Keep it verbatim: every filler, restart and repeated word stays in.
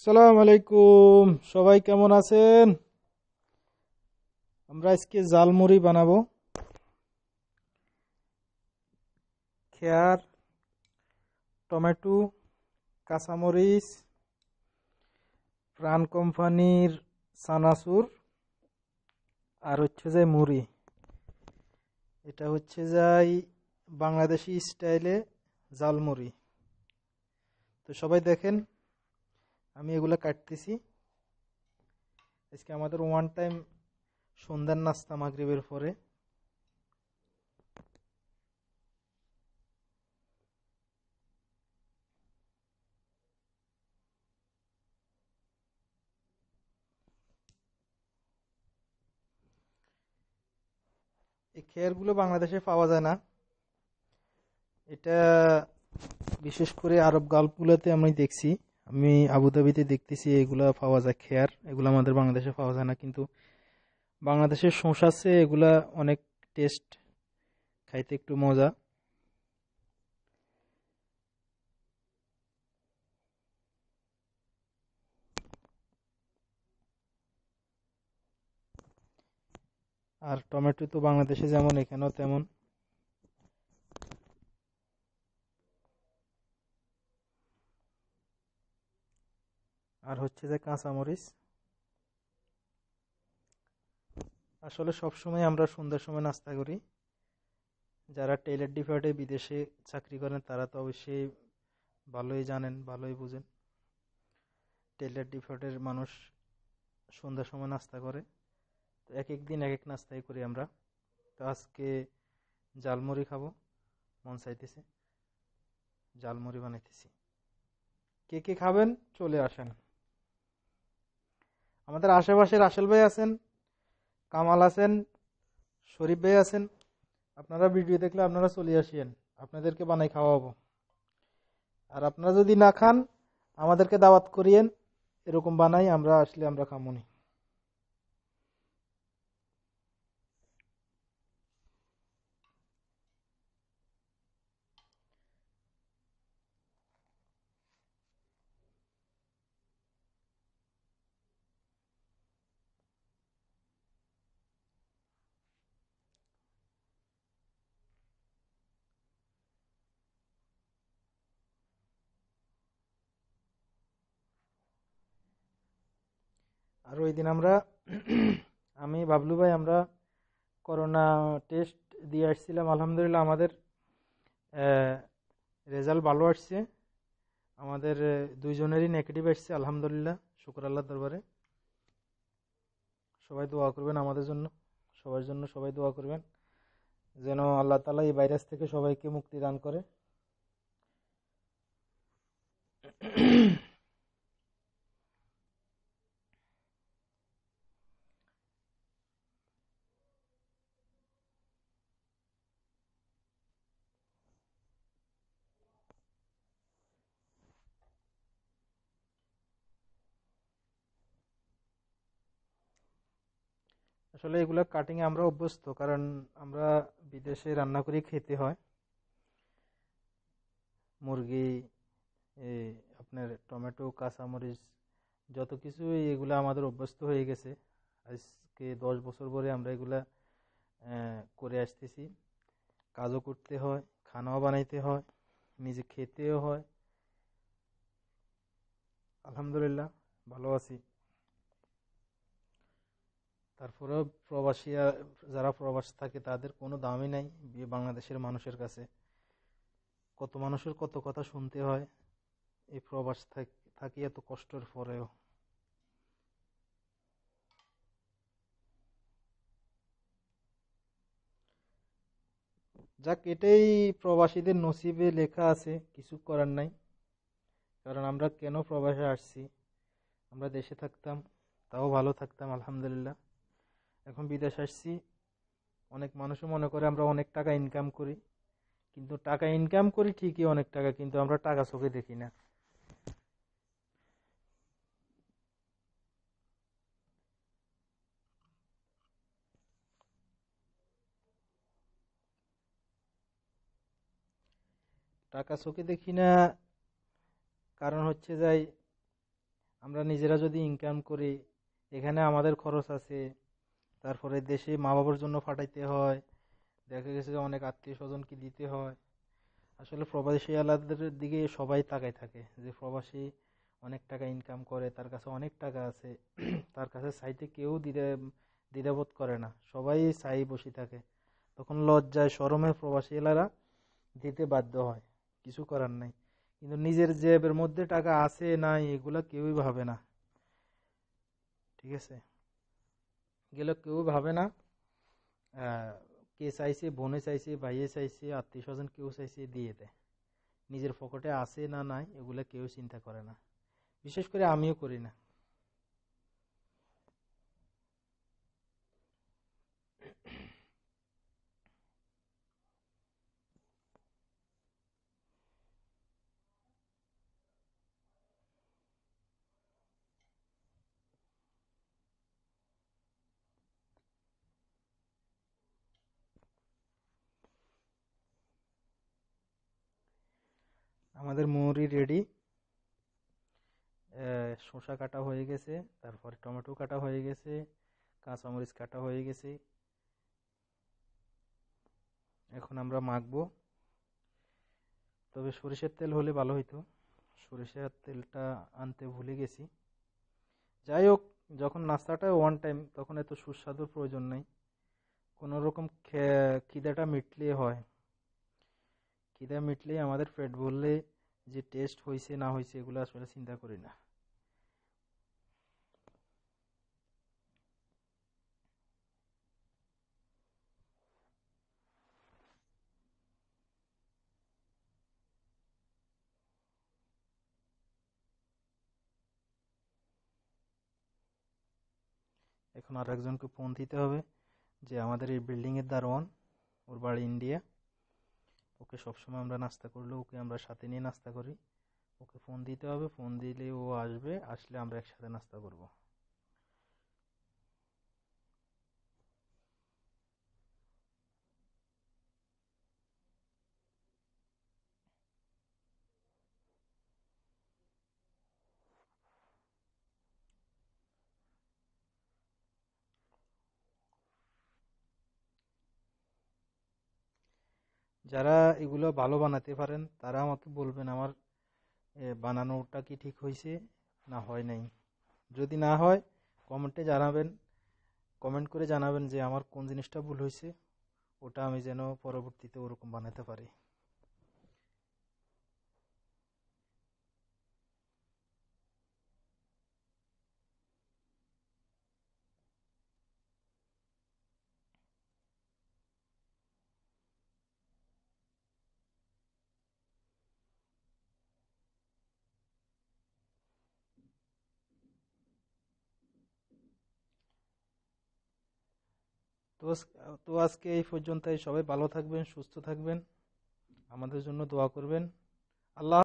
আসসালামু আলাইকুম। সবাই কেমন আছেন? আমরা আজকে জালমুড়ি বানাবো। খেয়ার, টমেটো, কাঁচামরিচ, প্রাণ কোম্পানির সানাসুর, আর হচ্ছে যে মুড়ি। এটা হচ্ছে যাই বাংলাদেশি স্টাইলে জালমুড়ি। তো সবাই দেখেন, আমি এগুলো কাটতেছি। আজকে আমাদের ওয়ান টাইম সন্ধ্যার নাস্তা মাগরিবের পরে। এই খেয়ারগুলো বাংলাদেশে পাওয়া যায় না। এটা বিশেষ করে আরব গালফগুলোতে আমি দেখছি। আমি আবুধাবিতে দেখতেছি এগুলা পাওয়া যায় খেয়ার। এগুলো আমাদের বাংলাদেশে পাওয়া যায় না, কিন্তু বাংলাদেশের শসা আছে, এগুলা অনেক টেস্ট, খাইতে একটু মজা। আর টমেটো তো বাংলাদেশে যেমন এখানেও তেমন। আর হচ্ছে যে কাঁচামরিচ। আসলে সবসময় আমরা সন্ধ্যার সময় নাস্তা করি। যারা টেইলর ডিপার্টে বিদেশে চাকরি করেন তারা তো অবশ্যই ভালোই জানেন, ভালোই বুঝেন। টেইলর ডিপার্টের মানুষ সন্ধ্যার সময় নাস্তা করে। তো এক এক দিন এক এক নাস্তাই করি আমরা। তো আজকে জালমুড়ি খাবো, মন চাইতেছে, জালমুড়ি বানাইতেছি। কে কে খাবেন চলে আসেন। আমাদের আশেপাশে রাসেল ভাই আছেন, কামাল আছেন, শরীফ ভাই আছেন। আপনারা ভিডিও দেখলে আপনারা চলে আসেন, আপনাদেরকে বানাই খাওয়াবো। আর আপনারা যদি না খান, আমাদেরকে দাওয়াত করিয়েন, এরকম বানাই আমরা, আসলে আমরা খামুনি। আর ওই দিন আমরা আমি বাবলু ভাই আমরা করোনা টেস্ট দিয়ে আসছিলাম। আলহামদুলিল্লাহ আমাদের রেজাল্ট ভালো আসছে। আমাদের আহ, দুইজনেরই নেগেটিভ আসছে, আলহামদুলিল্লাহ, শুকর আল্লাহর দরবারে। সবাই দোয়া করবেন আমাদের জন্য, সবার জন্য সবাই দোয়া করবেন, যেন আল্লাহ তাআলা এই ভাইরাস থেকে সবাইকে মুক্তি দান করে। আসলে এগুলা কাটিং এ আমরা অভ্যস্ত, কারণ আমরা বিদেশে রান্না করে খেতে হয়। মুরগি, এই আপনার টমেটো, কাঁচামরিচ, যত কিছু এগুলা আমাদের অভ্যস্ত হয়ে গেছে। আজকে দশ বছর পরে আমরা এগুলা আহ, করে আসতেছি। কাজও করতে হয়, খানাও বানাইতে হয়, নিজে খেতেও হয়। আলহামদুলিল্লাহ ভালো আছি। তারপরেও প্রবাসীরা, যারা প্রবাস থাকে তাদের কোনো দামই নাই বি- বাংলাদেশের মানুষের কাছে। কত মানুষের কত কথা শুনতে হয় এই প্রবাস থাক- থাকি এত কষ্টের পরেও। যাক, এটাই প্রবাসীদের নসিবে লেখা আছে, কিছু করার নাই। কারণ আমরা কেন প্রবাসে আসছি, আমরা দেশে থাকতাম তাও ভালো থাকতাম আলহামদুলিল্লাহ। এখন বিদেশ আসছি, অনেক মানুষও মনে করে আমরা অনেক টাকা ইনকাম করি, কিন্তু টাকা ইনকাম করি ঠিকই অনেক টাকা, কিন্তু আমরা টাকা চোখে দেখি না। টাকা চোখে দেখি না, কারণ হচ্ছে যাই আমরা নিজেরা যদি ইনকাম করি, এখানে আমাদের খরচ আছে, তারপরে দেশে মা বাবার জন্য পাঠাইতে হয়, দেখা গেছে যে অনেক আত্মীয় স্বজনকে দিতে হয়। আসলে প্রবাসী আলাদের দিকে সবাই তাকায় থাকে যে প্রবাসী অনেক টাকা ইনকাম করে, তার কাছে অনেক টাকা আছে, তার কাছে চাইতে কেউ দ্বিধা দ্বিধাবোধ করে না, সবাই চাই বসে থাকে। তখন লজ্জায় শরমে প্রবাসী এলারা দিতে বাধ্য হয়, কিছু করার নাই। কিন্তু নিজের জেবের মধ্যে টাকা আছে নাই এগুলা কেউই ভাবে না, ঠিক আছে, এগুলো কেউ ভাবে না। আহ, কে চাইছে, বোনে চাইছে, ভাইয়ে চাইছে, আত্মীয় স্বজন কেউ চাইছে দিয়ে দেয়। নিজের পকেটে আছে না নাই এগুলা কেউ চিন্তা করে না, বিশেষ করে আমিও করি না। আমাদের মুড়ি রেডি, শসা কাটা হয়ে গেছে, তারপরে টমেটো কাটা হয়ে গেছে, কাঁচামরিচ কাটা হয়ে গেছে। এখন আমরা মাখবো। তবে সরিষার তেল হলে ভালো হইতো, সরিষার তেলটা আনতে ভুলে গেছি। যাই হোক, যখন নাস্তাটা ওয়ান টাইম তখন এত সুস্বাদুর প্রয়োজন নেই, কোনো রকম খিদাটা মিটলে হয়। খিদা মিটলে আমাদের পেট ভরলে যে টেস্ট হয়েছে না হয়েছে এগুলো আসলে চিন্তা করি না। এখন আর একজনকে ফোন দিতে হবে, যে আমাদের এই বিল্ডিং এর দারোয়ান, ওর বাড়ি ইন্ডিয়া। ওকে সবসময় আমরা নাস্তা করলে ওকে আমরা সাথে নিয়ে নাস্তা করি। ওকে ফোন দিতে হবে, ফোন দিলে ও আসবে, আসলে আমরা একসাথে নাস্তা করব। যারা এগুলো ভালো বানাতে পারেন তারা আমাকে বলবেন আমার এ, বানানোটা কি ঠিক হয়েছে না হয় নাই। যদি না হয় কমেন্টে জানাবেন, কমেন্ট করে জানাবেন যে আমার কোন জিনিসটা ভুল হয়েছে, ওটা আমি যেন পরবর্তীতে ওরকম বানাতে পারি। তো আজ- তো আজকে এই পর্যন্তই। সবাই ভালো থাকবেন, সুস্থ থাকবেন, আমাদের জন্য দোয়া করবেন। আল্লাহ